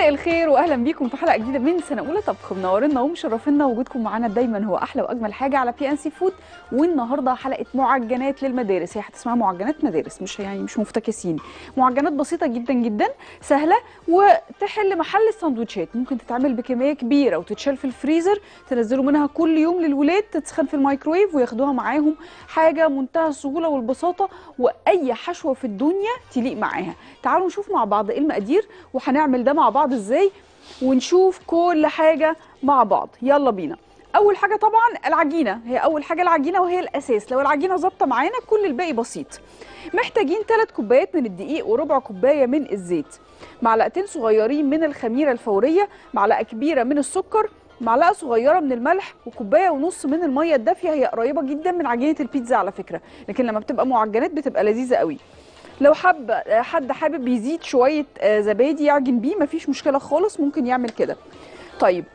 مساء الخير واهلا بيكم في حلقه جديده من سنه اولى طبخ. منورنا ومشرفينا، وجودكم معانا دايما هو احلى واجمل حاجه على بي ان سي فود. والنهارده حلقه معجنات للمدارس، هي هتسمعها معجنات مدارس، مش مفتكسين. معجنات بسيطه جدا جدا، سهله وتحل محل الساندوتشات. ممكن تتعمل بكميه كبيره وتتشال في الفريزر، تنزلوا منها كل يوم للولاد، تتسخن في الميكرويف وياخدوها معاهم. حاجه منتهى السهوله والبساطه، واي حشوه في الدنيا تليق معاها. تعالوا نشوف مع بعض ايه المقادير وهنعمل ده مع بعض ازاي، ونشوف كل حاجه مع بعض. يلا بينا. اول حاجه طبعا العجينه، هي اول حاجه العجينه وهي الاساس. لو العجينه ظابطه معانا كل الباقي بسيط. محتاجين 3 كوبايات من الدقيق وربع كوبايه من الزيت، معلقتين صغيرين من الخميره الفوريه، معلقه كبيره من السكر، معلقه صغيره من الملح، وكوبايه ونص من الميه الدافيه. هي قريبه جدا من عجينه البيتزا على فكره، لكن لما بتبقى معجنات بتبقى لذيذه قوي. لو حد حابب يزيد شويه زبادي يعجن بيه مفيش مشكله خالص، ممكن يعمل كده. طيب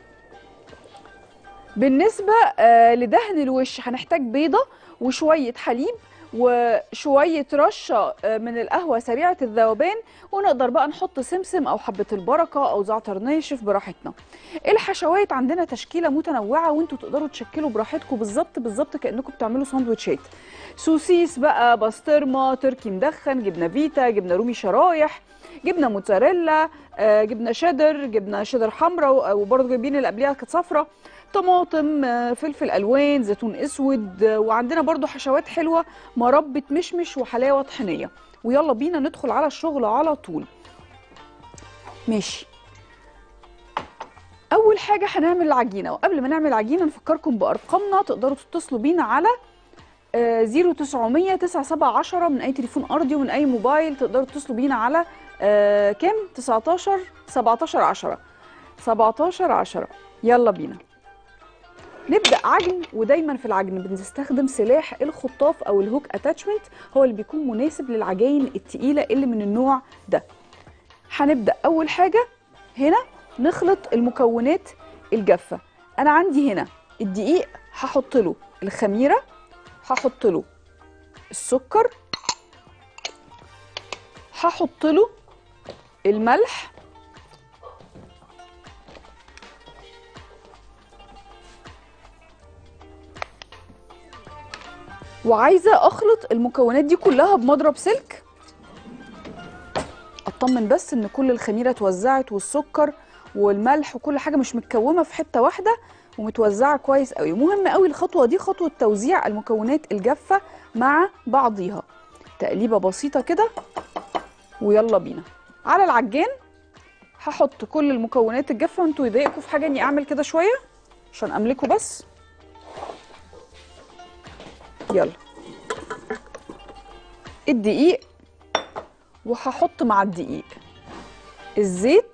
بالنسبه لدهن الوش هنحتاج بيضه وشويه حليب وشويه رشه من القهوه سريعه الذوبان، ونقدر بقى نحط سمسم او حبه البركه او زعتر ناشف براحتنا. الحشوات عندنا تشكيله متنوعه، وانتوا تقدروا تشكلوا براحتكم بالظبط كانكم بتعملوا ساندوتشات. سوسيس بقى، بسطرمه، تركي مدخن، جبنه فيتا، جبنه رومي شرايح، جبنه موتزاريلا، جبنه شيدر حمراء، وبرضه جايبين اللي قبليها كانت صفراء، طماطم، فلفل الوان، زيتون اسود، وعندنا برضو حشوات حلوه، مربى مشمش وحلاوه طحينيه. ويلا بينا ندخل على الشغل على طول. ماشي، اول حاجه هنعمل العجينه. وقبل ما نعمل العجينه نفكركم بارقامنا، تقدروا تتصلوا بينا على 0900 9710 من اي تليفون ارضي ومن اي موبايل. تقدروا تتصلوا بينا على كام 19 17 10 17 10. يلا بينا نبدأ عجن. ودايما في العجن بنستخدم سلاح الخطاف او الهوك اتاتشمنت، هو اللي بيكون مناسب للعجاين التقيلة اللي من النوع ده. هنبدأ اول حاجة هنا نخلط المكونات الجافة. انا عندي هنا الدقيق، هحط له الخميرة، هحط له السكر، هحط له الملح، وعايزه اخلط المكونات دي كلها بمضرب سلك، اطمن بس ان كل الخميره اتوزعت والسكر والملح وكل حاجه مش متكومه في حته واحده ومتوزعه كويس قوي. مهم قوي الخطوه دي، خطوه توزيع المكونات الجافه مع بعضيها. تقليبه بسيطه كده ويلا بينا. على العجان هحط كل المكونات الجافه. وانتوا يضايقكم في حاجه اني اعمل كده شويه عشان املكه بس. يلا الدقيق، وهحط مع الدقيق الزيت،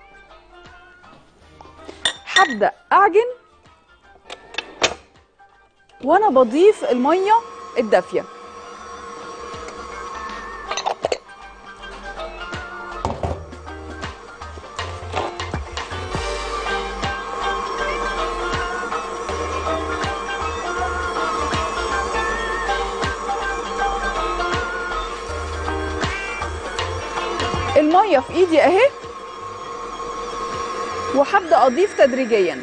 هبدأ أعجن وأنا بضيف المية الدافية. المية في ايدي اهي، وهبدأ اضيف تدريجيا.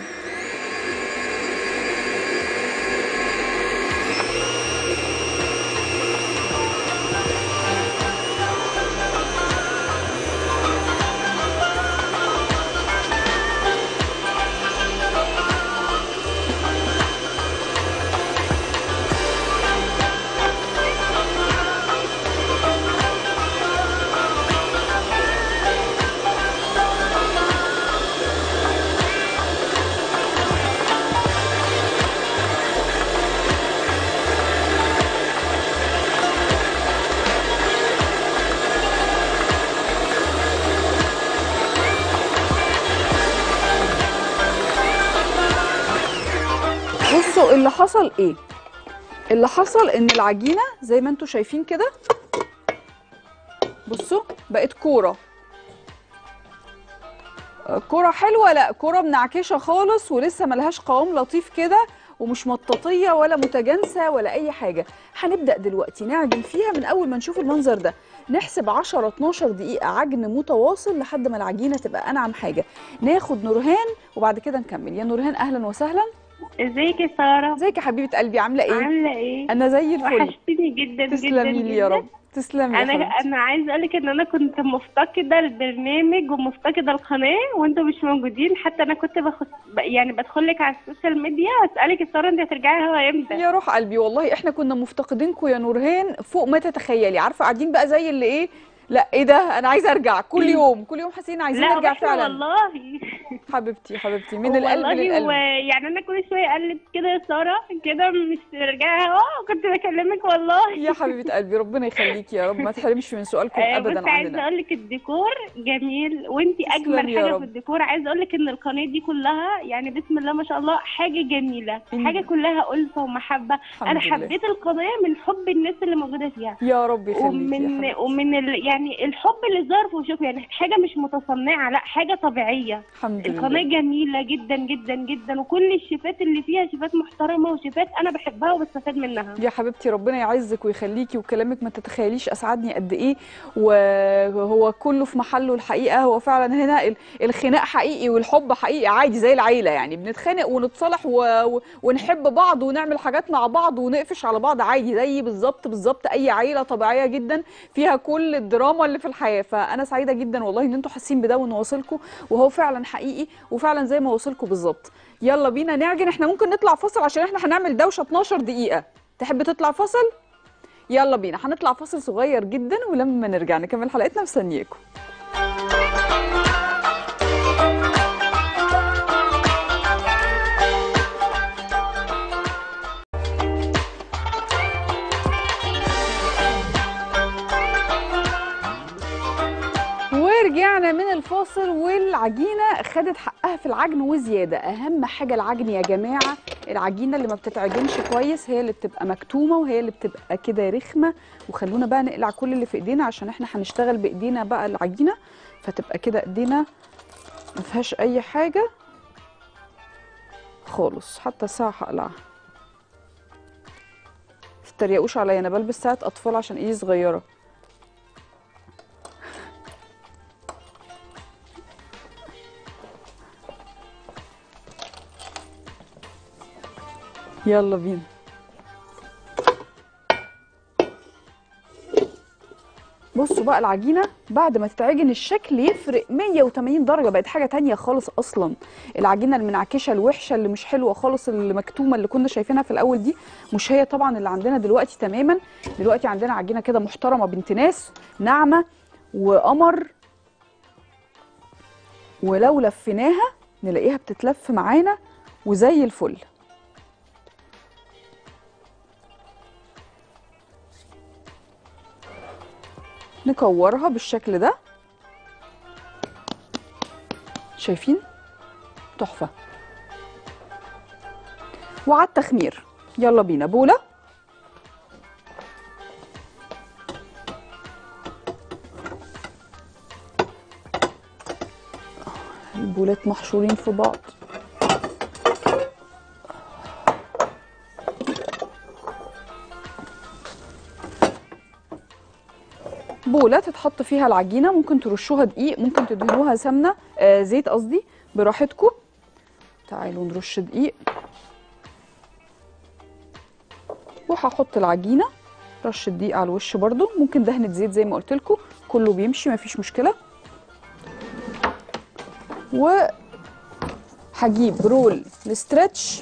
بصوا اللي حصل ايه؟ اللي حصل ان العجينه زي ما انتوا شايفين كده، بصوا بقت كوره حلوه، لا كوره منعكشه خالص ولسه ملهاش قوام لطيف كده ومش مطاطيه ولا متجانسه ولا اي حاجه. هنبدا دلوقتي نعجن فيها من اول ما نشوف المنظر ده. نحسب 10 12 دقيقه عجن متواصل لحد ما العجينه تبقى انعم حاجه. ناخد نورهان وبعد كده نكمل. يا نورهان اهلا وسهلا. ازيك يا سارة؟ ازيك يا حبيبه قلبي، عامله ايه؟ عاملة ايه؟ انا زي الفل. وحشتيني جدا جدا تسلمي لي يا جدا. رب. تسلمي يا انا حبيبتي. انا عايزه اقولك ان انا كنت مفتقده البرنامج ومفتقده القناه وانتوا مش موجودين. حتى انا كنت يعني بدخل لك على السوشيال ميديا واسالك يا ساره انت هترجعي الهوا امتى؟ يا روح قلبي والله احنا كنا مفتقدينكم يا نورهان فوق ما تتخيلي. عارفه قاعدين بقى زي اللي ايه، لا ايه ده انا عايزه ارجع كل يوم كل يوم، حاسين عايزين لا نرجع واحنا فعلا. والله حبيبتي حبيبتي من القلب والله للقلب. يعني انا كل شويه اقلب كده يا ساره كده مش ترجعي هوا كنت بكلمك والله. يا حبيبه قلبي ربنا يخليكي يا رب، ما تحرمش من سؤالكم بس ابدا عايزه عننا. اقول لك الديكور جميل وانتي اجمل تسلمي يا حاجه في رب. الديكور. عايزه اقول لك ان القناه دي كلها يعني بسم الله ما شاء الله حاجه جميله، حاجه كلها الفه ومحبه. انا الحمد لله. حبيت القناه من حب الناس اللي موجوده فيها يا رب يخليكي يا حبيبتي. يعني الحب اللي ظهر في وشوفه، يعني حاجه مش متصنعه، لا حاجه طبيعيه. الحمد القناه لله. جميله جدا جدا جدا وكل الشيفات اللي فيها شيفات محترمه وشيفات انا بحبها وبستفاد منها. يا حبيبتي ربنا يعزك ويخليكي، وكلامك ما تتخيليش اسعدني قد ايه. وهو كله في محله الحقيقه. هو فعلا هنا الخناق حقيقي والحب حقيقي عادي زي العيله، يعني بنتخانق ونتصالح ونحب بعض ونعمل حاجات مع بعض ونقفش على بعض عادي زي بالظبط بالظبط اي عيله طبيعيه جدا فيها كل الدراما اللي في الحياه. فانا سعيده جدا والله ان انتوا حاسين بده وان واصلكم، وهو فعلا حقيقي وفعلا زي ما واصلكم بالظبط. يلا بينا نعجن. احنا ممكن نطلع فاصل عشان احنا هنعمل دوشه 12 دقيقه. تحب تطلع فاصل؟ يلا بينا هنطلع فاصل صغير جدا ولما نرجع نكمل حلقتنا مستنياكم. ورجعنا من الفاصل والعجينه خدت حقها في العجن وزياده. اهم حاجه العجن يا جماعه. العجينه اللي ما بتتعجنش كويس هي اللي بتبقى مكتومه وهي اللي بتبقى كده رخمه. وخلونا بقى نقلع كل اللي في ايدينا عشان احنا هنشتغل بايدينا بقى العجينه، فتبقى كده ايدينا ما فيهاش اي حاجه خالص. حتى الساعه هقلعها، متتريقوش عليا انا بلبس ساعه اطفال عشان ايدي صغيره. يلا بينا. بصوا بقى العجينه بعد ما تتعجن الشكل يفرق 180 درجه، بقت حاجه تانية خالص. اصلا العجينه المنعكشه الوحشه اللي مش حلوه خالص اللي مكتومه اللي كنا شايفينها في الاول دي مش هي طبعا اللي عندنا دلوقتي تماما. دلوقتي عندنا عجينه كده محترمه بنت ناس ناعمه وقمر، ولو لفيناها نلاقيها بتتلف معانا وزي الفل. نكورها بالشكل ده، شايفين؟ تحفة. وعلى التخمير يلا بينا. بولة، البولات محشورين في بعض. بولة تتحط فيها العجينة، ممكن ترشوها دقيق ممكن تدهنوها سمنة زيت قصدي براحتكم. تعالوا نرش دقيق وهحط العجينة رش الدقيق على الوش برضو، ممكن دهنة زيت زي ما قلت لكم كله بيمشي مفيش مشكلة. وهجيب رول الاسترتش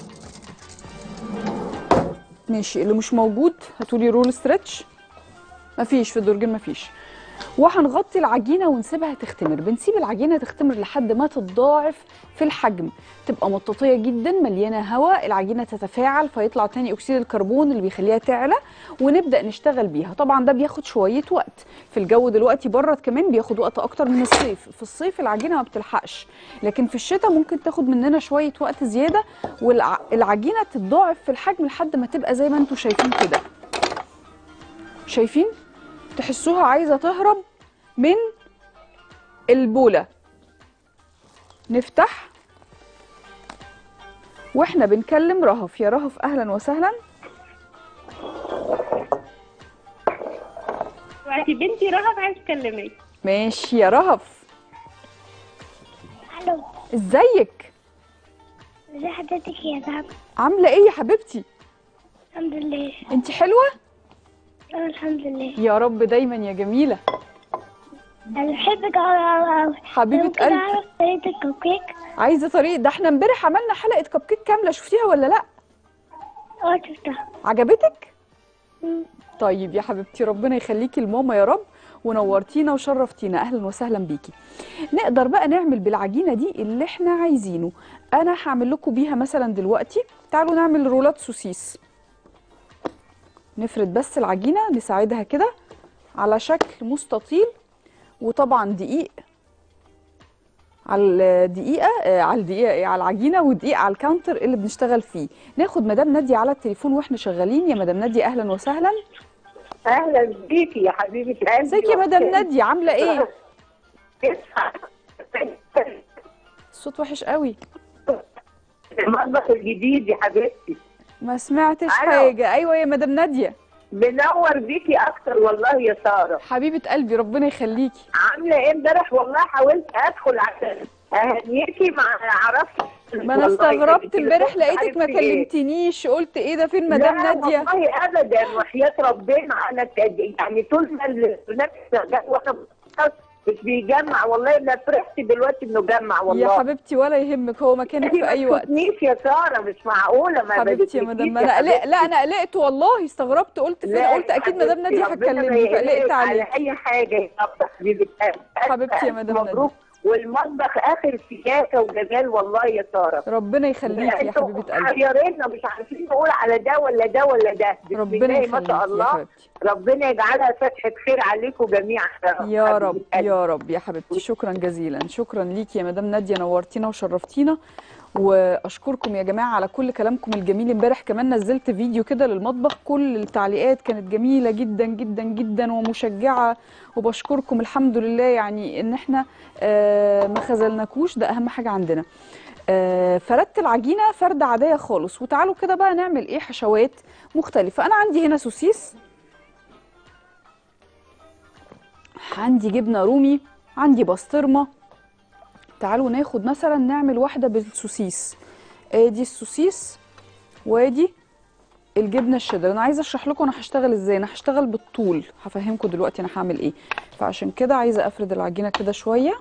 ماشي، اللي مش موجود هاتولي رول استرتش، مفيش في الدرجين مفيش. وهنغطي العجينه ونسيبها تختمر. بنسيب العجينه تختمر لحد ما تتضاعف في الحجم، تبقى مطاطيه جدا مليانه هواء، العجينه تتفاعل فيطلع تاني اكسيد الكربون اللي بيخليها تعلى ونبدا نشتغل بيها. طبعا ده بياخد شويه وقت، في الجو دلوقتي برد كمان بياخد وقت اكتر من الصيف. في الصيف العجينه ما بتلحقش، لكن في الشتاء ممكن تاخد مننا شويه وقت زياده والعجينه تتضاعف في الحجم لحد ما تبقى زي ما انتم شايفين كده. شايفين؟ تحسوها عايزه تهرب من البوله. نفتح واحنا بنكلم رهف. يا رهف اهلا وسهلا. دلوقتي بنتي رهف عايز تكلمك. ماشي يا رهف. الو، ازيك؟ ازي حضرتك يا زهر؟ عامله ايه يا حبيبتي؟ الحمد لله. انت حلوه. الحمد لله. يا رب دايما يا جميله. انا بحبك أوي. حبيبه ممكن قلبي. اعرف طريقة الكب كيك؟ عايزه طريقه؟ ده احنا امبارح عملنا حلقه كب كيك كامله، شفتيها ولا لا؟ شفتها. عجبتك؟ مم. طيب يا حبيبتي ربنا يخليكي لماما يا رب، ونورتينا وشرفتينا. اهلا وسهلا بيكي. نقدر بقى نعمل بالعجينه دي اللي احنا عايزينه. انا هعمل لكم بيها مثلا دلوقتي. تعالوا نعمل رولات سوسيس. نفرد بس العجينه نساعدها كده على شكل مستطيل، وطبعا دقيق على الدقيقه على الدقيقه على العجينه، ودقيق على الكاونتر اللي بنشتغل فيه. ناخد مدام ناديه على التليفون واحنا شغالين. يا مدام ناديه اهلا وسهلا. اهلا بيكي يا حبيبه قلبي. ازيك يا مدام ناديه، عامله ايه؟ الصوت وحش قوي. المطبخ الجديد يا حبيبتي. ما سمعتش ألو. حاجه. ايوه يا مدام ناديه. منور بيكي اكتر والله يا ساره. حبيبه قلبي ربنا يخليكي. عامله ايه؟ امبارح والله حاولت ادخل عشان اهنيكي ما عرفتش. ما انا والله استغربت كنت امبارح لقيتك عارف ما في إيه. كلمتنيش، قلت ايه ده، فين مدام لا ناديه؟ والله ابدا، وحياه ربنا انا يعني طول ما البرنامج شغال وانا مش بيجمع والله. لا فرحت دلوقتي انه جمع والله. يا حبيبتي ولا يهمك، هو مكانك في اي ما وقت. تفوتنيش يا ساره، مش معقوله. ما حبيبتي يا بتفوتنيش مدام، ما يا انا قلقت. حبيبتي. لا انا قلقت والله، استغربت قلت فين، قلت اكيد مدام ناديه ربنا ما هتكلمني فقلقت يقلقك على عليك. اي حاجه يا حبيبه قلبي. حبيبتي يا مدام مبروك. والمطبخ اخر سياسه وجمال والله يا ساره. ربنا يخليكي يا حبيبه قلبي. حيرنا مش عارفين نقول على ده ولا ده ولا ده. بسم ربنا الله ما يخليكي شاء يا الله. حبيبتي. ربنا يجعلها فتحه خير عليكم جميعا يا رب حبيبة قلبي. يا رب يا حبيبتي. شكرا جزيلا، شكرا ليكي يا مدام ناديه، نورتينا وشرفتينا. واشكركم يا جماعه على كل كلامكم الجميل. امبارح كمان نزلت فيديو كده للمطبخ، كل التعليقات كانت جميله جدا جدا جدا ومشجعه، وبشكركم الحمد لله. يعني ان احنا ما خذلناكوش، ده اهم حاجه عندنا. فردت العجينه فرده عاديه خالص. وتعالوا كده بقى نعمل ايه، حشوات مختلفه. انا عندي هنا سوسيس، عندي جبنه رومي، عندي بسطرمه. تعالوا ناخد مثلا نعمل واحده بالسوسيس. ادي السوسيس وادي الجبنه الشيدر. انا عايزه اشرح لكم انا هشتغل ازاي. انا هشتغل بالطول، هفهمكم دلوقتي انا هعمل ايه. فعشان كده عايزه افرد العجينه كده شويه.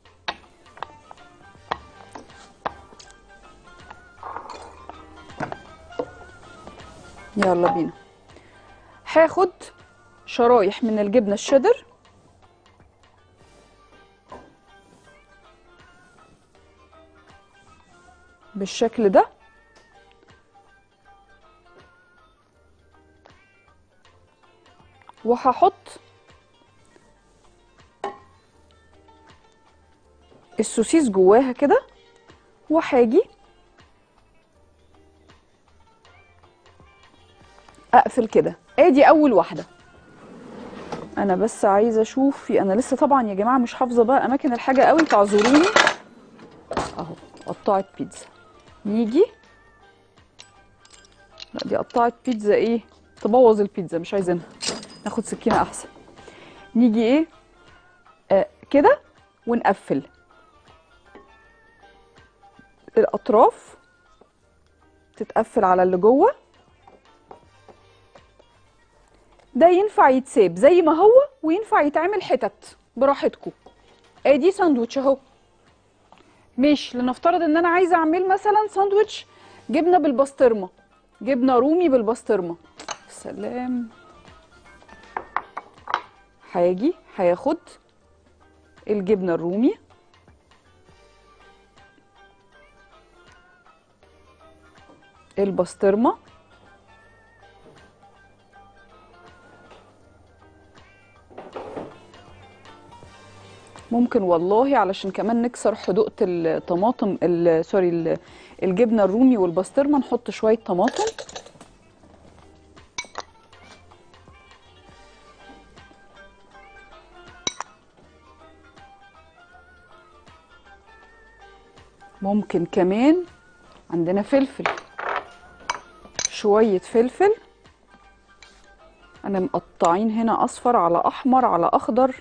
يلا بينا. هاخد شرايح من الجبنه الشيدر بالشكل ده، وهحط السوسيس جواها كده، وهاجي اقفل كده. ادي اول واحده. انا بس عايزه اشوف انا لسه طبعا يا جماعه مش حافظه بقى اماكن الحاجه قوي، تعذروني. اهو قطعت بيتزا. نيجي، لا دي قطعت بيتزا ايه، تبوظ البيتزا، مش عايزينها، ناخد سكينه احسن. نيجي ايه كده ونقفل الاطراف، تتقفل على اللي جوه. ده ينفع يتساب زي ما هو، وينفع يتعمل حتت براحتكم. ادي ساندوتش اهو. مش لنفترض ان انا عايزه اعمل مثلا ساندوتش جبنه بالبسطرمه، جبنه رومي بالبسطرمه. سلام. هاجي هياخد الجبنه الرومي، البسطرمه، ممكن والله علشان كمان نكسر حدوقة الطماطم سوري الجبنه الرومي والبسطرمه، نحط شويه طماطم. ممكن كمان عندنا فلفل، شوية فلفل، انا مقطعين هنا اصفر على احمر على اخضر.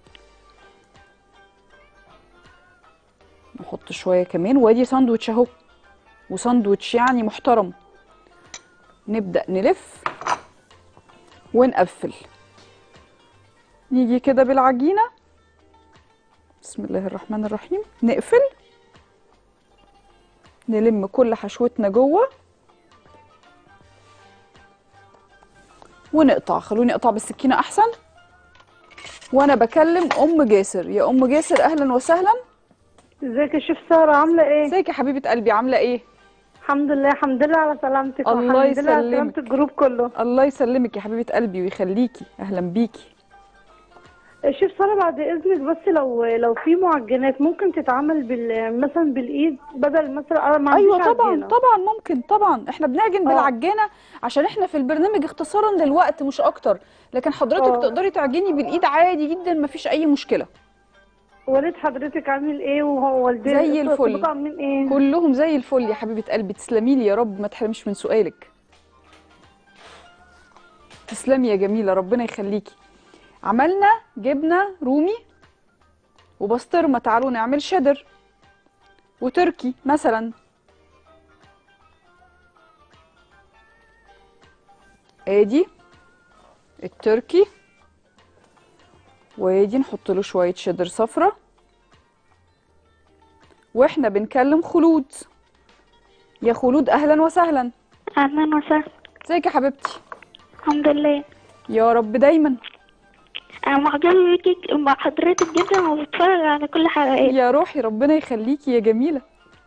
نحط شوية كمان، وادي ساندوتش اهو، وساندوتش يعني محترم. نبدأ نلف ونقفل، نيجي كده بالعجينة، بسم الله الرحمن الرحيم، نقفل، نلم كل حشوتنا جوه ونقطع. خلوني اقطع بالسكينة احسن. وانا بكلم ام جاسر، يا ام جاسر اهلا وسهلا. ازيك يا شيف سارة، عاملة ايه؟ ازيك يا حبيبة قلبي، عاملة ايه؟ الحمد لله، الحمد لله على سلامتك. الله والحمد لله على سلامة يسلمك. الجروب كله. الله يسلمك يا حبيبة قلبي ويخليكي، اهلا بيكي. شيف سارة بعد اذنك، بس لو في معجنات ممكن تتعمل مثلا بالايد، بدل مثلا انا ما عنديش ايوه طبعا عجينة. طبعا ممكن، طبعا احنا بنعجن بالعجانه عشان احنا في البرنامج اختصارا للوقت مش اكتر، لكن حضرتك تقدري تعجني بالايد عادي جدا، مفيش اي مشكله. والد حضرتك عامل ايه؟ وهو والدتك زي الفل، عاملين ايه؟ كلهم زي الفل يا حبيبه قلبي. تسلمي لي يا رب، ما تحرمش من سؤالك. تسلمي يا جميله، ربنا يخليكي. عملنا جبنه رومي وبسطرمه، تعالوا نعمل شيدر وتركي مثلا. ادي التركي، وادي نحط له شويه شيدر صفرة. واحنا بنكلم خلود، يا خلود اهلا وسهلا. أهلا وسهلا. ازيك يا حبيبتي؟ الحمد لله. يا رب دايما. أنا معجبة بيكي مع حضرتك جدا وبتفرج على كل حلقات. يا روحي ربنا يخليكي يا جميله.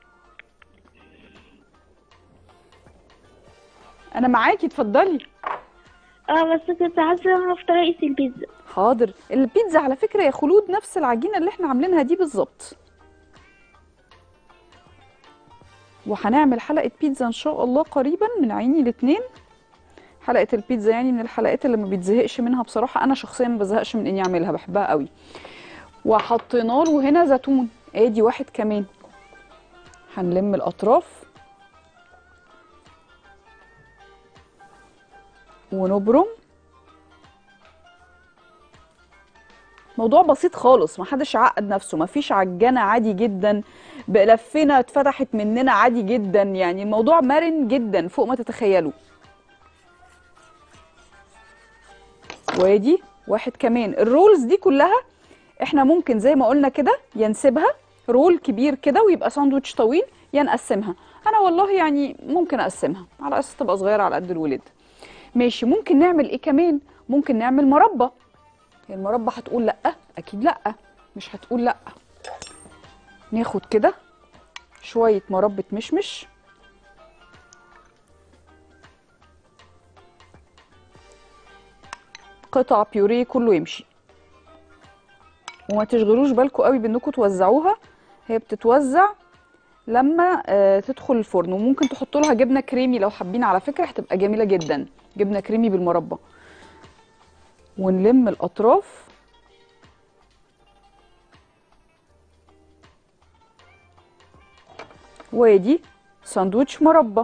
انا معاكي، اتفضلي. بس كنت عايزة أعرف طريقة البيتزا. حاضر. البيتزا على فكره يا خلود نفس العجينه اللي احنا عاملينها دي بالظبط، وهنعمل حلقه بيتزا ان شاء الله قريبا من عيني الاتنين. حلقه البيتزا يعني من الحلقات اللي ما بيتزهقش منها بصراحه، انا شخصيا ما بزهقش من اني اعملها، بحبها قوي. وحطينا له هنا زيتون، ادي واحد كمان. هنلم الاطراف ونبرم. موضوع بسيط خالص، محدش يعقد نفسه، مفيش عجانه، عادي جدا بلفنا اتفتحت مننا عادي جدا، يعني الموضوع مرن جدا فوق ما تتخيلوا. وادي واحد كمان. الرولز دي كلها احنا ممكن زي ما قلنا كده ينسبها رول كبير كده ويبقى ساندوتش طويل، يا نقسمها. انا والله يعني ممكن اقسمها على اساس تبقى صغيره على قد الولاد. ماشي. ممكن نعمل ايه كمان؟ ممكن نعمل مربى. المربى هتقول لا؟ اكيد لا، مش هتقول لا. ناخد كده شويه مربى مشمش، قطع بيوريه كله يمشي. وما تشغلوش بالكم قوي بانكم توزعوها، هي بتتوزع لما تدخل الفرن. وممكن تحطوا لها جبنه كريمي لو حابين، على فكره هتبقى جميله جدا، جبنه كريمي بالمربى. ونلم الاطراف وادي ساندوتش مربى.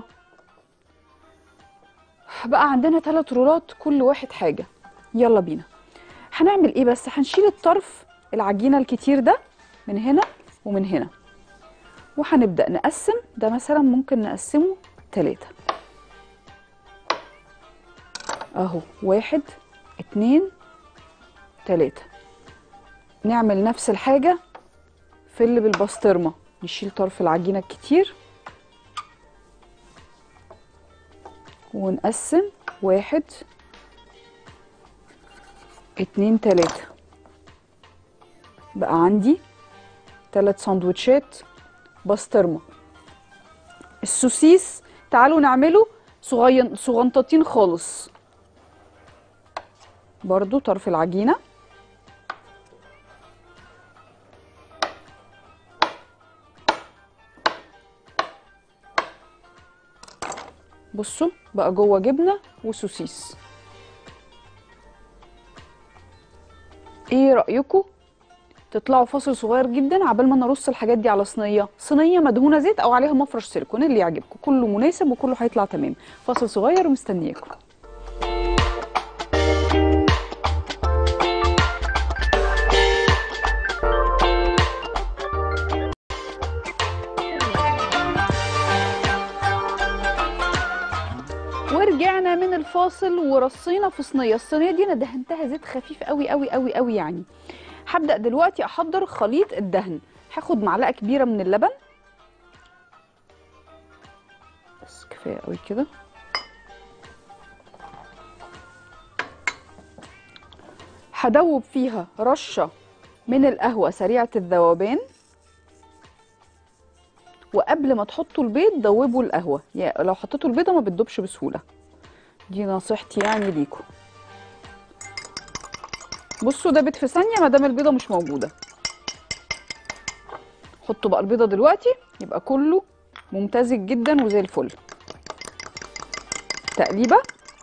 بقى عندنا 3 رولات كل واحد حاجه. يلا بينا. هنعمل ايه بس؟ هنشيل الطرف العجينه الكتير ده من هنا ومن هنا، وهنبدأ نقسم. ده مثلا ممكن نقسمه 3 اهو، 1 2 3. نعمل نفس الحاجة في اللي بالبسطرمة، نشيل طرف العجينة الكتير ونقسم 1 2 3. بقى عندي 3 سندوتشات بسطرمه. السوسيس تعالوا نعمله صغنطتين خالص، برضو طرف العجينه بصوا بقى جوه جبنه وسوسيس. ايه رايكم تطلعوا فاصل صغير جدا عبال ما نرص الحاجات دي على صينيه مدهونه زيت او عليها مفرش سيليكون اللي يعجبكم، كله مناسب وكله هيطلع تمام. فاصل صغير ومستنياكم. ورجعنا من الفاصل ورصينا في صينيه، الصينيه دي انا دهنتها زيت خفيف قوي قوي قوي قوي يعني. هبدأ دلوقتي احضر خليط الدهن. هاخد معلقه كبيره من اللبن، بس كفايه قوي كده. هدوب فيها رشه من القهوه سريعه الذوبان، وقبل ما تحطوا البيض دوبوا القهوه، يعني لو حطيتوا البيضه ما بتدوبش بسهوله، دي نصيحتي يعني ليكم. بصوا دابت في ثانيه ما دام البيضه مش موجوده. حطوا بقى البيضه دلوقتي يبقى كله ممتزج جدا وزي الفل. تقليبه.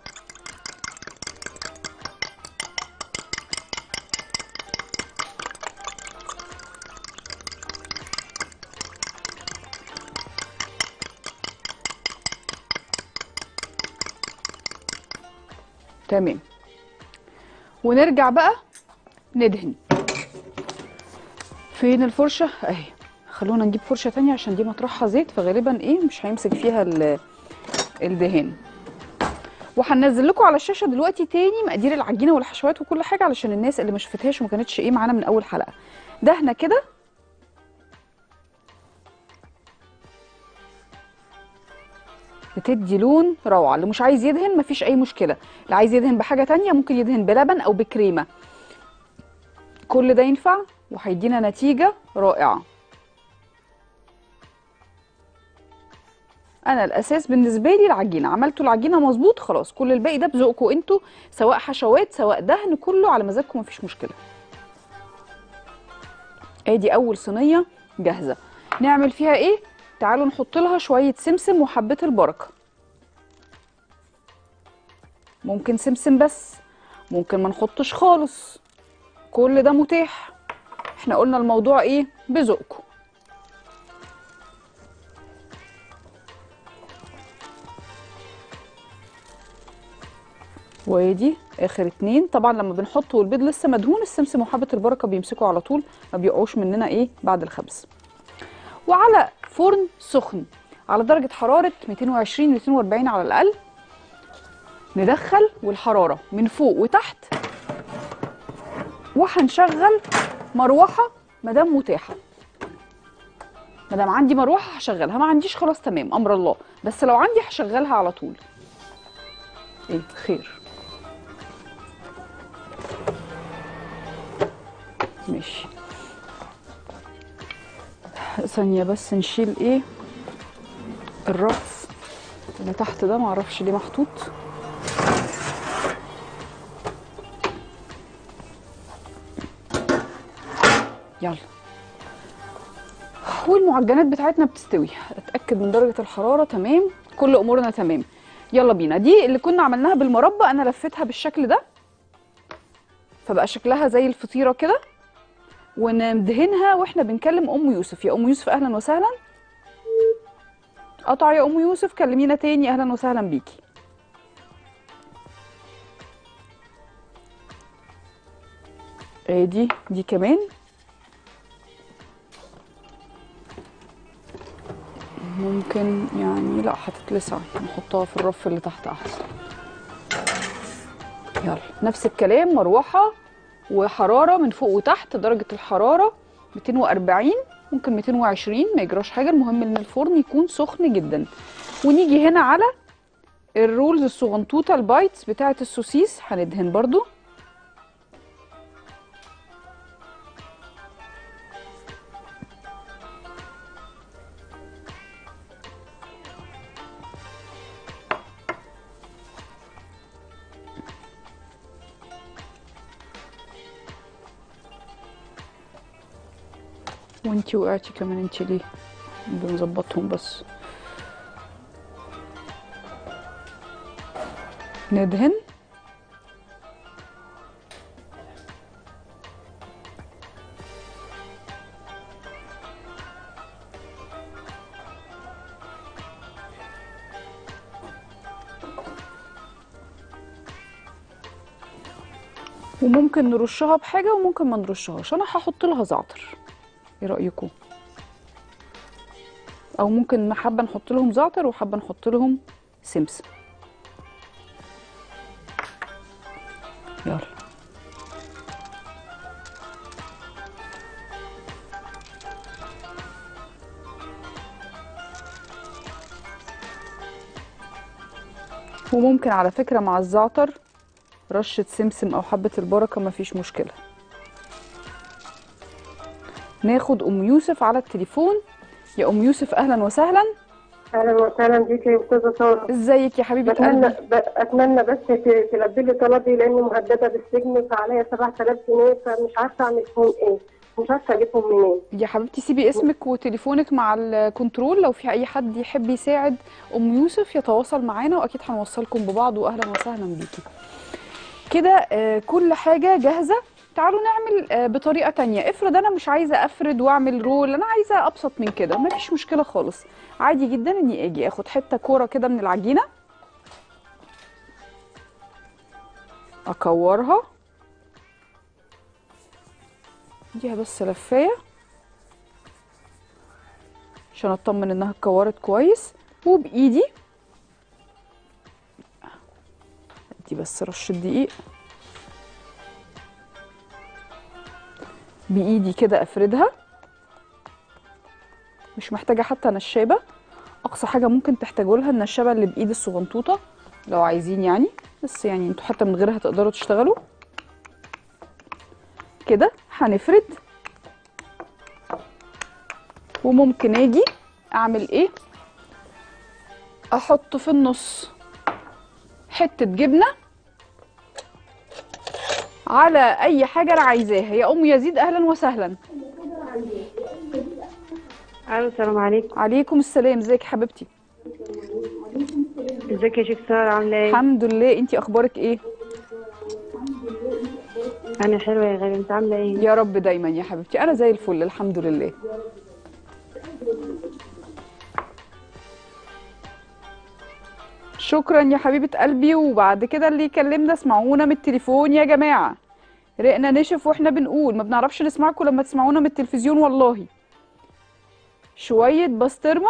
تمام. ونرجع بقى ندهن. فين الفرشه؟ اهي. خلونا نجيب فرشه تانية عشان دي مطرحها زيت، فغالبا ايه مش هيمسك فيها الدهان. وهنزل لكم على الشاشه دلوقتي تاني مقادير العجينه والحشوات وكل حاجه علشان الناس اللي ما شفتهاش وما كانتش ايه معانا من اول حلقه. دهنه كده بتدي لون روعه. اللي مش عايز يدهن مفيش اي مشكله، اللي عايز يدهن بحاجه تانية ممكن يدهن بلبن او بكريمه، كل ده ينفع وهيدينا نتيجه رائعه. انا الاساس بالنسبه لي العجينه، عملتوا العجينه مظبوط خلاص، كل الباقي ده بذوقكم انتوا، سواء حشوات سواء دهن كله على مزاجكم مفيش مشكله. ادي اول صينيه جاهزه. نعمل فيها ايه؟ تعالوا نحط لها شويه سمسم وحبه البركه. ممكن سمسم بس، ممكن ما نحطش خالص، كل ده متاح. احنا قلنا الموضوع ايه؟ بذوقكم. وادي اخر اتنين. طبعا لما بنحط والبيض لسه مدهون السمسم وحبه البركه بيمسكوا على طول، ما بيقعوش مننا ايه بعد الخبز. وعلى فرن سخن على درجه حراره 220 ل 240 على الاقل. ندخل والحراره من فوق وتحت، وهنشغل مروحه مادام متاحه. مادام عندي مروحه هشغلها، ما عنديش خلاص تمام امر الله، بس لو عندي هشغلها على طول. ايه خير. ماشي. ثانية بس نشيل ايه الرف اللي تحت ده، معرفش ليه محطوط. يلا. والمعجنات بتاعتنا بتستوي، اتأكد من درجة الحرارة تمام، كل امورنا تمام. يلا بينا. دي اللي كنا عملناها بالمربى، انا لفتها بالشكل ده فبقى شكلها زي الفطيرة كده، وندهنها واحنا بنكلم ام يوسف. يا ام يوسف اهلا وسهلا. قطع يا ام يوسف، كلمينا تاني. اهلا وسهلا بيكي. دي كمان ممكن يعني لا هتتلسع، نحطها في الرف اللي تحت احسن. يلا نفس الكلام، مروحه وحراره من فوق وتحت. درجه الحراره 240 ممكن 220 ما يجراش حاجه، المهم ان الفرن يكون سخن جدا. ونيجي هنا على الرولز الصغنطوطه البايتس بتاعه السوسيس، هندهن برضو. وانتي وقعتي كمان، انتي ليه؟ بنظبطهم بس. ندهن. وممكن نرشها بحاجه وممكن ما نرشهاش. انا هحط لها زعتر، ايه رايكم؟ او ممكن حابه نحط لهم زعتر وحابه نحط لهم سمسم. يلا وممكن على فكره مع الزعتر رشه سمسم او حبه البركه، مفيش مشكله. ناخد ام يوسف على التليفون. يا ام يوسف اهلا وسهلا. اهلا وسهلا بيك يا استاذه ساره. ازيك يا حبيبه قلبي؟ اتمنى بس تلبي لي طلبي، لاني مهدده بالسجن، فعليا 7000 جنيه، فمش عارفه اعمل فيهم ايه، مش عارفه اجيبهم منين. يا حبيبتي سيبي اسمك وتليفونك مع الكنترول، لو في اي حد يحب يساعد ام يوسف يتواصل معانا واكيد هنوصلكم ببعض. واهلا وسهلا بيكي. كده كل حاجه جاهزه. تعالوا نعمل بطريقه تانية. افرض انا مش عايزه افرد واعمل رول، انا عايزه ابسط من كده، مفيش مشكله خالص. عادي جدا اني اجي اخد حته كوره كده من العجينه، اكورها، اديها بس لفايه عشان اطمن انها اتكورت كويس. وبايدي ادي بس رشه دقيق، بايدي كده افردها. مش محتاجه حتى نشابه، اقصى حاجه ممكن تحتاجوا لها النشابه اللي بايد الصغنطوطه لو عايزين يعني، بس يعني انتوا حتى من غيرها تقدروا تشتغلوا. كده هنفرد. وممكن اجي اعمل ايه، احط في النص حته جبنه على اي حاجه انا عايزاها. يا ام يزيد اهلا وسهلا. الو السلام عليكم. عليكم السلام. ازيك حبيبتي؟ ازيك يا شيخ ساره، عامله ايه؟ الحمد لله. انتي اخبارك ايه؟ انا حلوه يا غالي، انت عامله ايه؟ يا رب دايما يا حبيبتي. انا زي الفل الحمد لله. شكرا يا حبيبه قلبي. وبعد كده اللي يكلمنا اسمعونا من التليفون يا جماعه. رقنا نشف واحنا بنقول، ما بنعرفش نسمعكم لما تسمعونا من التلفزيون والله. شويه بسطرمه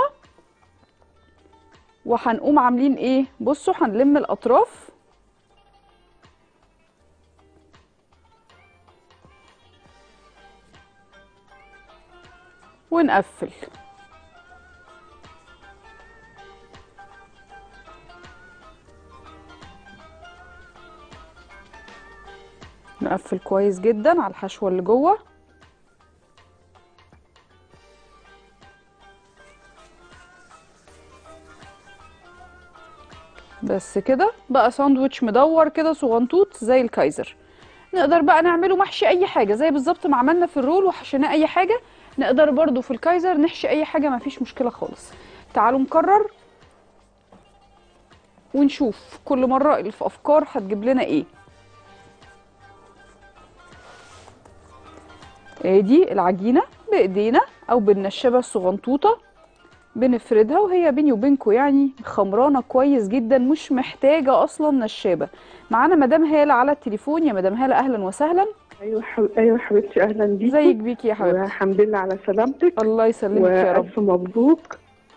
وهنقوم عاملين ايه، بصوا هنلم الاطراف ونقفل. نقفل كويس جدا على الحشوه اللي جوه. بس كده بقى ساندوتش مدور كده صغنطوط زي الكايزر. نقدر بقى نعمله محشي اي حاجه زي بالظبط ما عملنا في الرول وحشيناه اي حاجه. نقدر برضو في الكايزر نحشي اي حاجه، مفيش مشكله خالص. تعالوا نكرر ونشوف كل مره اللي في افكار هتجيب لنا ايه. ادي العجينه بايدينا او بالنشابه الصغنطوطه بنفردها، وهي بيني وبينكم يعني خمرانه كويس جدا، مش محتاجه اصلا نشابه. معانا مدام هاله على التليفون. يا مدام هاله اهلا وسهلا. ايوه حبيبتي، اهلا بيكي. ازيك بيكي يا حبيبتي؟ والحمد لله على سلامتك. الله يسلمك يا رب. والف مبروك.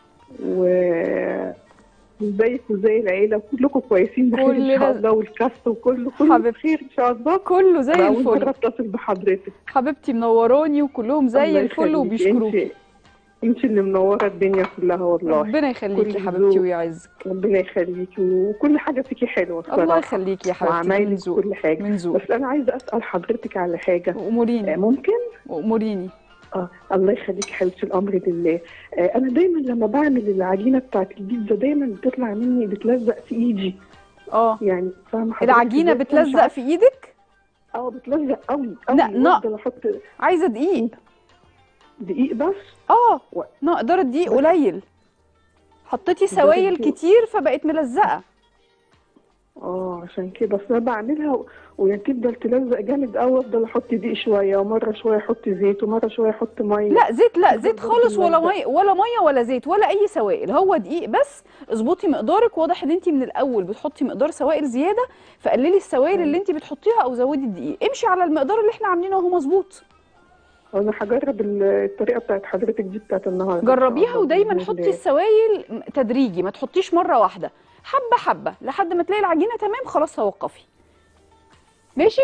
ازيك وزي العيله كلكم كويسين بخير ان شاء الله، والكاست وكله بخير ان شاء الله، كله زي الفل. انا اتصل بحضرتك حبيبتي، منوراني وكلهم زي الفل وبيشكروكي. انت اللي منوره الدنيا كلها والله. ربنا يخليكي حبيبتي ويعزك. ربنا يخليكي، وكل حاجه فيكي حلوه الصراحه. الله يخليكي يا حبيبتي. وعمايلك كل حاجه من ذوق. بس انا عايزه اسال حضرتك على حاجه. اموريني. ممكن؟ اموريني. الله يخليكي حبيبتي، الامر لله. انا دايما لما بعمل العجينه بتاعت البيتزا دايما بتطلع مني بتلزق في ايدي. يعني فاهمه حضرتك؟ العجينه بتلزق في ايدك؟ بتلزق قوي لا احط. عايزه دقيق. دقيق بس؟ نقدر الدقيق قليل. حطيتي سوائل كتير فبقت ملزقه. عشان كده اصل انا بعملها ويعني تفضل تلزق جامد قوي، افضل احط دقيق شويه ومره شويه احط زيت ومره شويه احط ميه. لا زيت، لا زيت تفضل خالص، ولا تلزق. ميه ولا ميه ولا زيت ولا اي سوائل، هو دقيق بس. اظبطي مقدارك، واضح ان انت من الاول بتحطي مقدار سوائل زياده، فقللي السوائل اللي انت بتحطيها او زودي الدقيق، امشي على المقدار اللي احنا عاملينه وهو مظبوط. انا هجرب الطريقه بتاعت حضرتك دي بتاعت النهارده إن شاء جربيها، الله ودايما بإذن حطي الله. السوائل تدريجي، ما تحطيش مره واحده، حبه حبه لحد ما تلاقي العجينه تمام، خلاص توقفي. ماشي.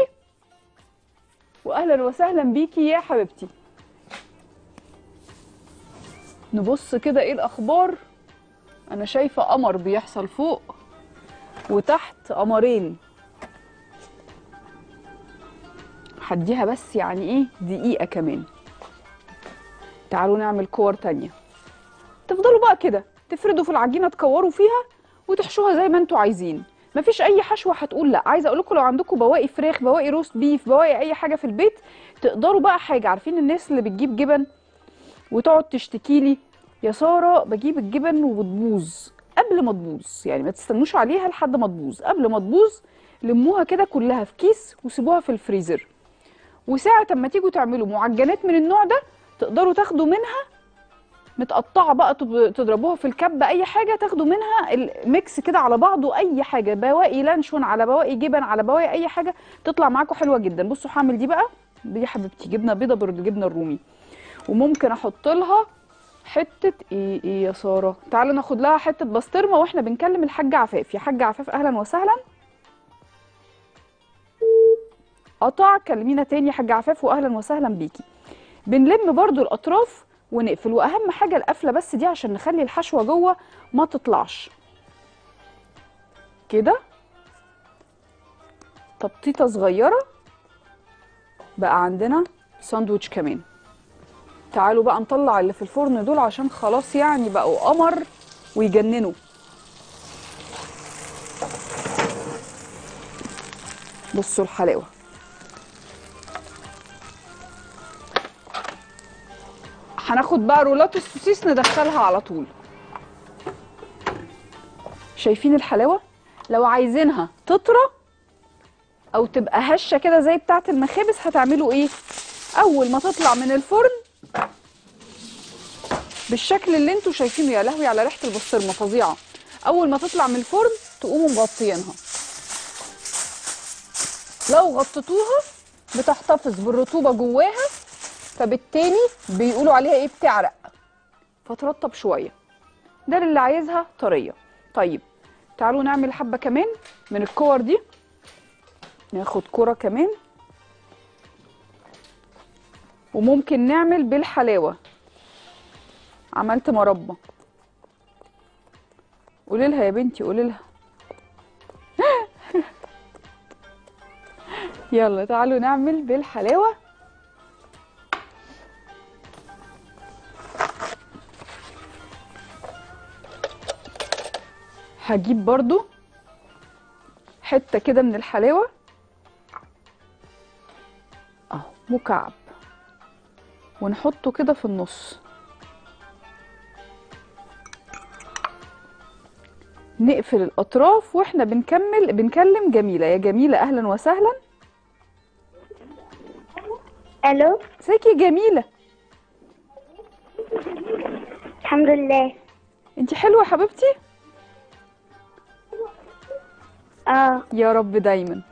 واهلا وسهلا بيكي يا حبيبتي. نبص كده ايه الاخبار. انا شايفه قمر بيحصل فوق وتحت قمرين. هديها بس يعني ايه دقيقه كمان. تعالوا نعمل كور تانية. تفضلوا بقى كده تفردوا في العجينه، تكوروا فيها وتحشوها زي ما انتوا عايزين، مفيش اي حشوه هتقول لا. عايزه اقول لكم لو عندكم بواقي فراخ، بواقي روست بيف، بواقي اي حاجه في البيت، تقدروا بقى حاجه. عارفين الناس اللي بتجيب جبن وتقعد تشتكي لي يا ساره بجيب الجبن وبتبوظ؟ قبل ما تبوظ يعني، ما تستنوش عليها لحد ما تبوظ، قبل ما تبوظ لموها كده كلها في كيس وسيبوها في الفريزر، وساعه اما تيجوا تعملوا معجنات من النوع ده تقدروا تاخدوا منها متقطعه بقى، تضربوها في الكبه اي حاجه، تاخدوا منها الميكس كده على بعضه، اي حاجه، بواقي لانشون على بواقي جبن على بواقي اي حاجه، تطلع معاكم حلوه جدا. بصوا هعمل دي بقى، دي يا حبيبتي جبنه بيضه بالجبنه الرومي، وممكن احط لها حته ايه يا ساره، تعالوا ناخد لها حته بسطرمه واحنا بنكلم الحاجه عفاف. يا حاجه عفاف اهلا وسهلا. قطع، كلمينا تاني يا حاجه عفاف واهلا وسهلا بيكي. بنلم برضو الاطراف ونقفل، واهم حاجه القفله بس دي عشان نخلي الحشوه جوه ما تطلعش كده. تبطيطه صغيره بقى عندنا ساندوتش كمان. تعالوا بقى نطلع اللي في الفرن دول عشان خلاص يعني بقوا قمر ويجننوا. بصوا الحلاوه. هناخد بقى رولات السوسيس ندخلها على طول. شايفين الحلاوه؟ لو عايزينها تطرى او تبقى هشه كده زي بتاعه المخابز هتعملوا ايه؟ اول ما تطلع من الفرن بالشكل اللي انتوا شايفينه، يا لهوي على ريحه البسطرمه فظيعه، اول ما تطلع من الفرن تقوموا مغطيينها. لو غطيتوها بتحتفظ بالرطوبه جواها، فبالتالي بيقولوا عليها ايه؟ بتعرق، فترطب شويه. ده اللي عايزها طريه. طيب تعالوا نعمل حبه كمان من الكور دي. ناخد كرة كمان، وممكن نعمل بالحلاوه. عملت مربى، قولي لها يا بنتي قولي لها. يلا تعالوا نعمل بالحلاوه. هجيب برضو حته كده من الحلاوه اهو مكعب، ونحطه كده في النص. نقفل الاطراف واحنا بنكلم جميله. يا جميله اهلا وسهلا. الو، ازيك يا جميله؟ الحمد لله. انتي حلوه يا حبيبتي. يا رب دايما.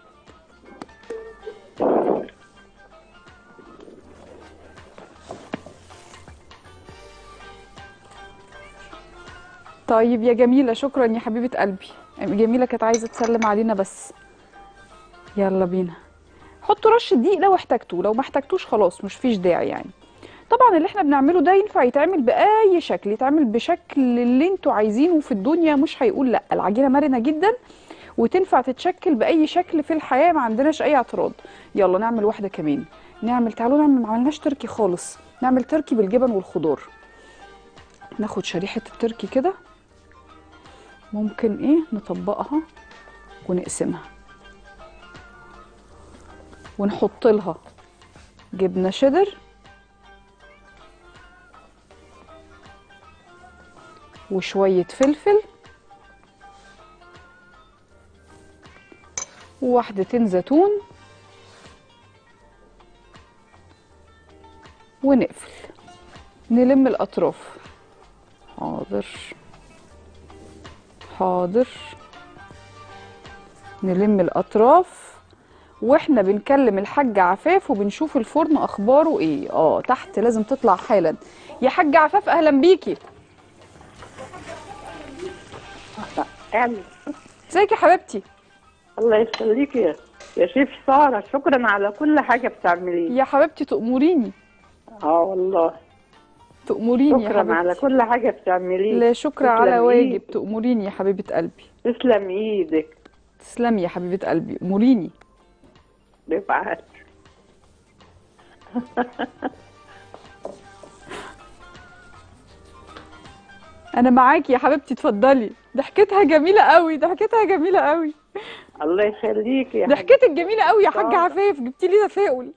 طيب يا جميله شكرا يا حبيبه قلبي. جميله كانت عايزه تسلم علينا بس. يلا بينا. حطوا رشه دقيق لو احتاجتوه، لو ما احتاجتوش خلاص مش فيش داعي يعني. طبعا اللي احنا بنعمله ده ينفع يتعمل باي شكل، يتعمل بشكل اللي انتوا عايزينه في الدنيا، مش هيقول لا. العجينه مرنه جدا وتنفع تتشكل باي شكل في الحياه، ما عندناش اي اعتراض. يلا نعمل واحده كمان. تعالوا نعمل، ما عملناش تركي خالص، نعمل تركي بالجبن والخضار. ناخد شريحه التركي كده، ممكن ايه نطبقها ونقسمها ونحط لها جبنه شيدر وشويه فلفل وواحدتين زيتون ونقفل. نلم الأطراف. حاضر حاضر. نلم الأطراف واحنا بنكلم الحاج عفاف وبنشوف الفرن اخباره ايه. تحت لازم تطلع حالا. يا حاج عفاف اهلا بيكي. أهلا. ازيك يا حبيبتي؟ الله يخليكي يا شيف سارة، شكرا على كل حاجة بتعمليها. يا حبيبتي تأمريني. والله تأمريني يا شكرا حبيبتي. على كل حاجة بتعمليها. لا شكر على واجب. تأمريني يا حبيبة قلبي. تسلم ايدك. تسلمي يا حبيبة قلبي، أموريني. ببعت. أنا معاكي يا حبيبتي، اتفضلي. ضحكتها جميلة قوي، ضحكتها جميلة قوي. الله يخليكي يا ضحكتك جميلة قوي يا حاج عفاف، جبتي لي تفاؤل.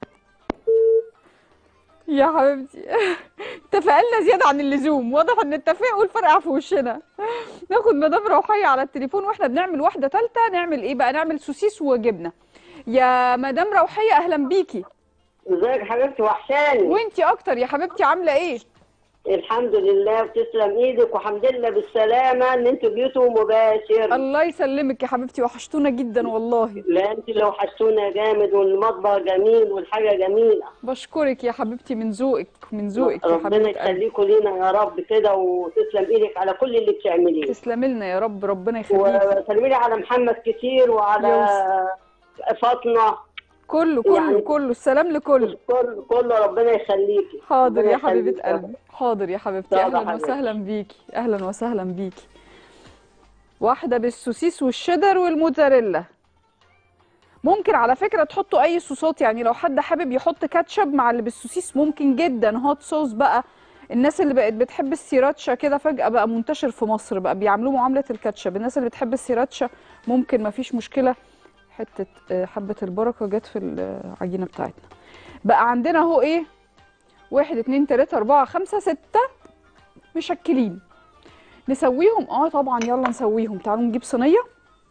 يا حبيبتي تفائلنا زيادة عن اللزوم، واضح ان التفاؤل فرقع في وشنا. ناخد مدام روحية على التليفون واحنا بنعمل واحدة تالتة. نعمل ايه بقى؟ نعمل سوسيس وجبنة. يا مدام روحية اهلا بيكي. ازيك حبيبتي؟ وحشاني. وانتي اكتر يا حبيبتي، عاملة ايه؟ الحمد لله، بتسلم ايدك، وحمد لله بالسلامة ان انتوا جيتوا مباشر. الله يسلمك يا حبيبتي، وحشتونا جدا والله. لا انت اللي وحشتونا جامد، والمطبخ جميل والحاجة جميلة. بشكرك يا حبيبتي، من ذوقك من ذوقك يا حبيبتي. ربنا يخليكوا لينا يا رب كده، وتسلم ايدك على كل اللي بتعمليه. تسلمي لنا يا رب، ربنا يخليكي. وسلمي لي على محمد كتير وعلى فاطمة. كله يعني كله السلام لكله. كله ربنا يخليكي. حاضر يا حبيبة قلبي، حاضر يا حبيبتي. اهلا وسهلا بيكي، اهلا وسهلا بيكي. واحدة بالسوسيس والشيدر والموتزاريلا. ممكن على فكرة تحطوا اي صوصات، يعني لو حد حابب يحط كاتشب مع اللي بالسوسيس ممكن جدا. هوت صوص بقى، الناس اللي بقت بتحب السيراتشا كده فجأة بقى منتشر في مصر، بقى بيعملوه معاملة الكاتشب. الناس اللي بتحب السيراتشا ممكن، مفيش مشكلة. حتة حبة البركة جت في العجينة بتاعتنا. بقى عندنا اهو ايه، 1 2 3 4 5 6 مشكلين. نسويهم طبعا، يلا نسويهم. تعالوا نجيب صينية.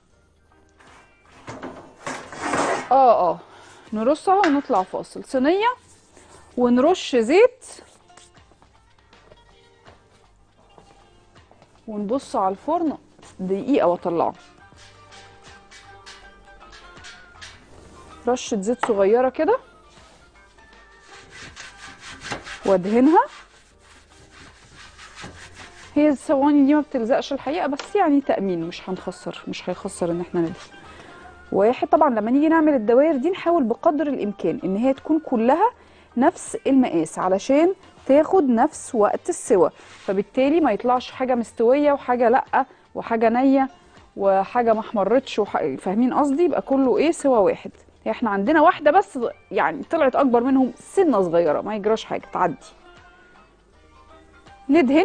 نرصها ونطلع فاصل. صينية ونرش زيت ونبص على الفرن دقيقة واطلعه. رشة زيت صغيرة كده وادهنها. هي الصواني دي ما بتلزقش الحقيقة، بس يعني تأمين، مش هيخسر ان احنا ندهن. واحد. طبعا لما نيجي نعمل الدوائر دي نحاول بقدر الامكان ان هي تكون كلها نفس المقاس علشان تاخد نفس وقت السوى، فبالتالي ما يطلعش حاجة مستوية وحاجة لأ، وحاجة نية وحاجة ما احمرتش. فاهمين قصدي؟ يبقى كله سوى واحد. احنا عندنا واحدة بس يعني طلعت اكبر منهم سنة صغيرة، ما يجراش حاجة، تعدي. ندهن.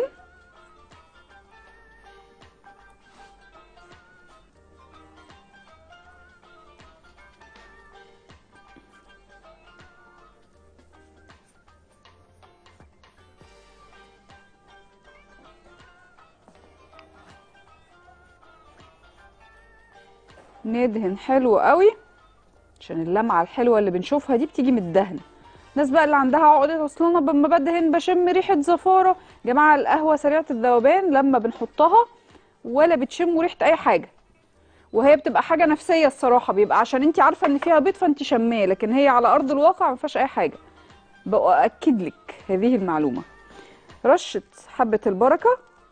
ندهن حلو قوي عشان اللمعه الحلوه اللي بنشوفها دي بتيجي من الدهن. الناس بقى اللي عندها عقده اصلا انا لما بدهن بشم ريحه زفاره. جماعه القهوه سريعه الذوبان لما بنحطها ولا بتشموا ريحه اي حاجه، وهي بتبقى حاجه نفسيه الصراحه. بيبقى عشان انت عارفه ان فيها بيض فانت شماه، لكن هي على ارض الواقع ما فيهاش اي حاجه. بأكد لك هذه المعلومه. رشه حبه البركه.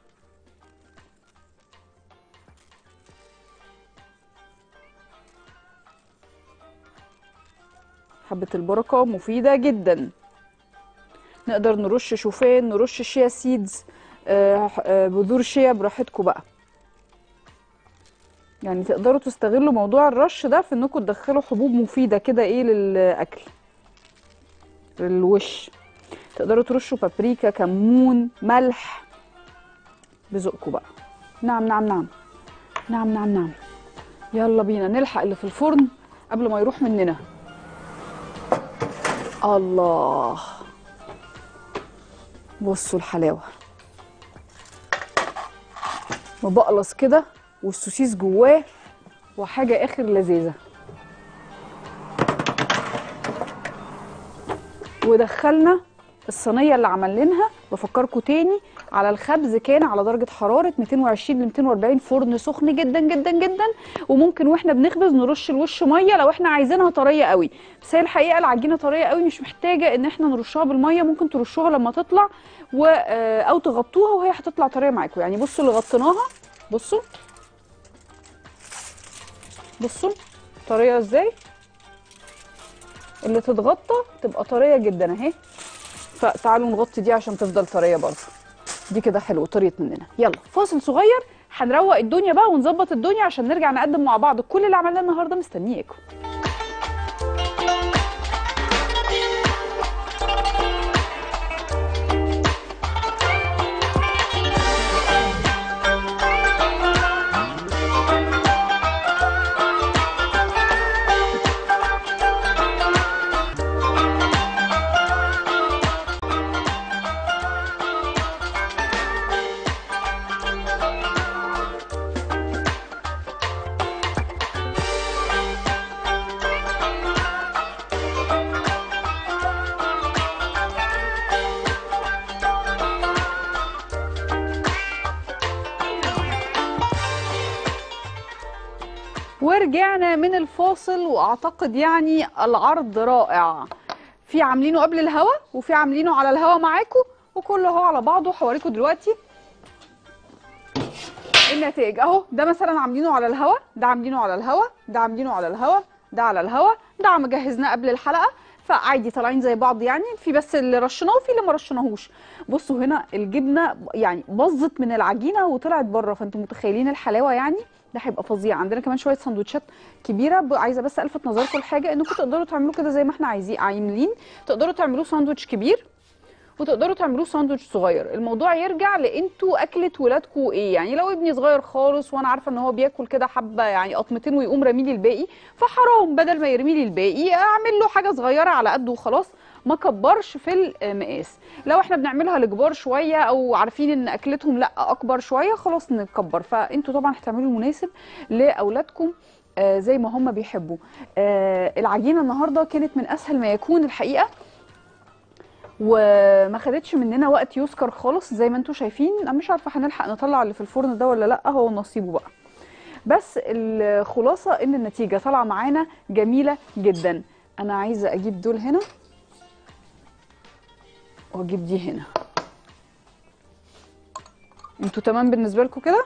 حبة البركة مفيدة جدا. نقدر نرش شوفان، نرش شيا سيدز، بذور شيا، براحتكم بقى. يعني تقدروا تستغلوا موضوع الرش ده في انكم تدخلوا حبوب مفيدة كده للأكل، للوش. تقدروا ترشوا بابريكا، كمون، ملح، بذوقكم بقى. نعم نعم نعم نعم نعم نعم. يلا بينا نلحق اللي في الفرن قبل ما يروح مننا. الله، بصوا الحلاوه، مبقلص كده والسوسيس جواه وحاجه اخر لذيذه. ودخلنا الصينيه اللي عملناها. بفكركم تاني على الخبز كان على درجه حراره 220 ل 240، فرن سخن جدا جدا جدا. وممكن واحنا بنخبز نرش الوش ميه لو احنا عايزينها طريه قوي، بس هي الحقيقه العجينه طريه قوي مش محتاجه ان احنا نرشها بالميه، ممكن ترشوها لما تطلع او تغطوها وهي هتطلع طريه معاكم. يعني بصوا اللي غطيناها، بصوا بصوا طريه ازاي، اللي تتغطى تبقى طريه جدا اهي. فتعالوا نغطي دي عشان تفضل طريه برضه. دي كده حلو طريت مننا. يلا فاصل صغير هنروق الدنيا بقى ونظبط الدنيا عشان نرجع نقدم مع بعض كل اللي عملناه النهارده. مستنياكم. ورجعنا من الفاصل، واعتقد يعني العرض رائع. في عاملينه قبل الهوا وفي عاملينه على الهوا معاكم، وكله اهو على بعضه. هوريكم دلوقتي النتائج اهو. ده مثلا عاملينه على الهوا، ده عاملينه على الهوا، ده عاملينه على الهوا، ده على الهوا، ده مجهزناه قبل الحلقه، فعادي طالعين زي بعض يعني. في بس اللي رشناه وفي اللي ما رشناهوش. بصوا هنا الجبنه يعني باظت من العجينه وطلعت بره، فانتم متخيلين الحلاوه يعني. ده هيبقى فظيع. عندنا كمان شويه سندوتشات كبيره. عايزه بس الفت نظركم لحاجه، انكم تقدروا تعملوه كده زي ما احنا عاملين. تقدروا تعملوه ساندوتش كبير وتقدروا تعملوه ساندوتش صغير. الموضوع يرجع لانتوا اكله ولادكم ايه. يعني لو ابني صغير خالص وانا عارفه ان هو بياكل كده حبه يعني قطمتين ويقوم رامي لي الباقي، فحرام بدل ما يرمي لي الباقي اعمل له حاجه صغيره على قده وخلاص، ما كبرش في المقاس. لو احنا بنعملها لكبار شويه او عارفين ان اكلتهم لا اكبر شويه، خلاص نكبر. فانتوا طبعا هتعملوا المناسب لاولادكم زي ما هم بيحبوا. العجينه النهارده كانت من اسهل ما يكون الحقيقه، وما خدتش مننا وقت يذكر خالص زي ما انتم شايفين. انا مش عارفه هنلحق نطلع اللي في الفرن ده ولا لا، هو نصيبه بقى. بس الخلاصه ان النتيجه طالعه معانا جميله جدا. انا عايزه اجيب دول هنا واجيب دي هنا. انتوا تمام بالنسبه لكم كده؟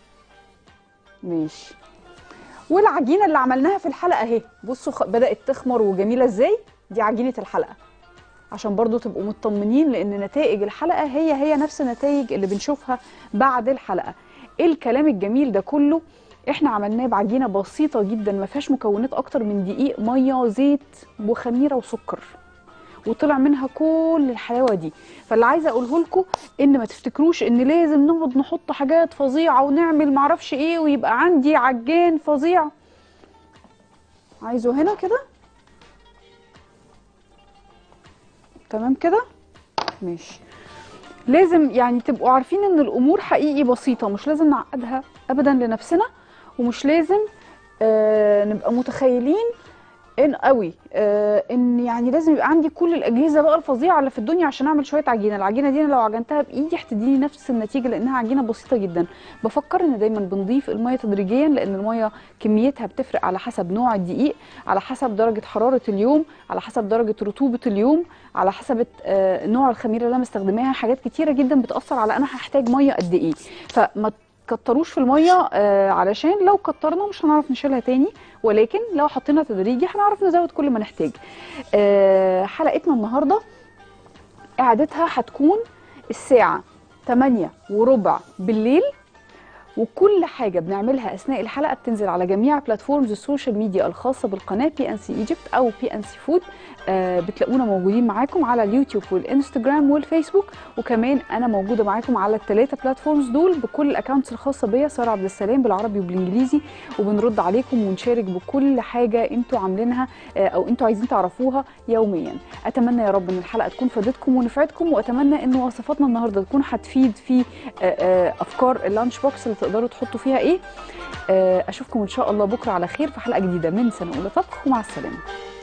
ماشي. والعجينه اللي عملناها في الحلقه اهي، بصوا بدات تخمر وجميله ازاي. دي عجينه الحلقه عشان برضو تبقوا مطمنين، لان نتائج الحلقه هي نفس النتائج اللي بنشوفها بعد الحلقه. ايه الكلام الجميل ده كله؟ احنا عملناه بعجينه بسيطه جدا ما فيهاش مكونات اكتر من دقيق، ميه، زيت وخميره وسكر، وطلع منها كل الحلاوه دي. فاللي عايزه اقوله لكم ان ما تفتكروش ان لازم نقعد نحط حاجات فظيعه ونعمل معرفش ايه ويبقى عندي عجان فظيع. عايزه هنا كده تمام كده ماشي. لازم يعني تبقوا عارفين ان الامور حقيقي بسيطه، مش لازم نعقدها ابدا لنفسنا، ومش لازم نبقى متخيلين ان قوي ان يعني لازم يبقى عندي كل الاجهزه بقى الفظيعه اللي في الدنيا عشان اعمل شويه عجينه. العجينه دي انا لو عجنتها بايدي هتديني نفس النتيجه لانها عجينه بسيطه جدا. بفكر ان دايما بنضيف الميه تدريجيا، لان الميه كميتها بتفرق على حسب نوع الدقيق، على حسب درجه حراره اليوم، على حسب درجه رطوبه اليوم، على حسب نوع الخميره اللي انا مستخدماها. حاجات كتيره جدا بتاثر على انا هحتاج ميه قد ايه. فما كتروش في الميه علشان لو كترنا مش هنعرف نشيلها تاني، ولكن لو حطينا تدريجي هنعرف نزود كل ما نحتاج. حلقتنا النهارده اعادتها هتكون الساعه 8:15 بالليل، وكل حاجه بنعملها اثناء الحلقه بتنزل على جميع بلاتفورمز السوشيال ميديا الخاصه بالقناه PNC Egypt او PNC Food. بتلاقونا موجودين معاكم على اليوتيوب والانستجرام والفيسبوك، وكمان انا موجوده معاكم على الثلاثه بلاتفورمز دول بكل الاكونتس الخاصه بيا ساره عبد السلام بالعربي وبالانجليزي، وبنرد عليكم ونشارك بكل حاجه انتوا عاملينها او انتوا عايزين تعرفوها يوميا. اتمنى يا رب ان الحلقه تكون فادتكم ونفعتكم، واتمنى ان وصفاتنا النهارده تكون هتفيد في افكار اللانش بوكس اللي تقدروا تحطوا فيها ايه. اشوفكم ان شاء الله بكره على خير في حلقه جديده من سنه اولى طبخ، ومع السلامه.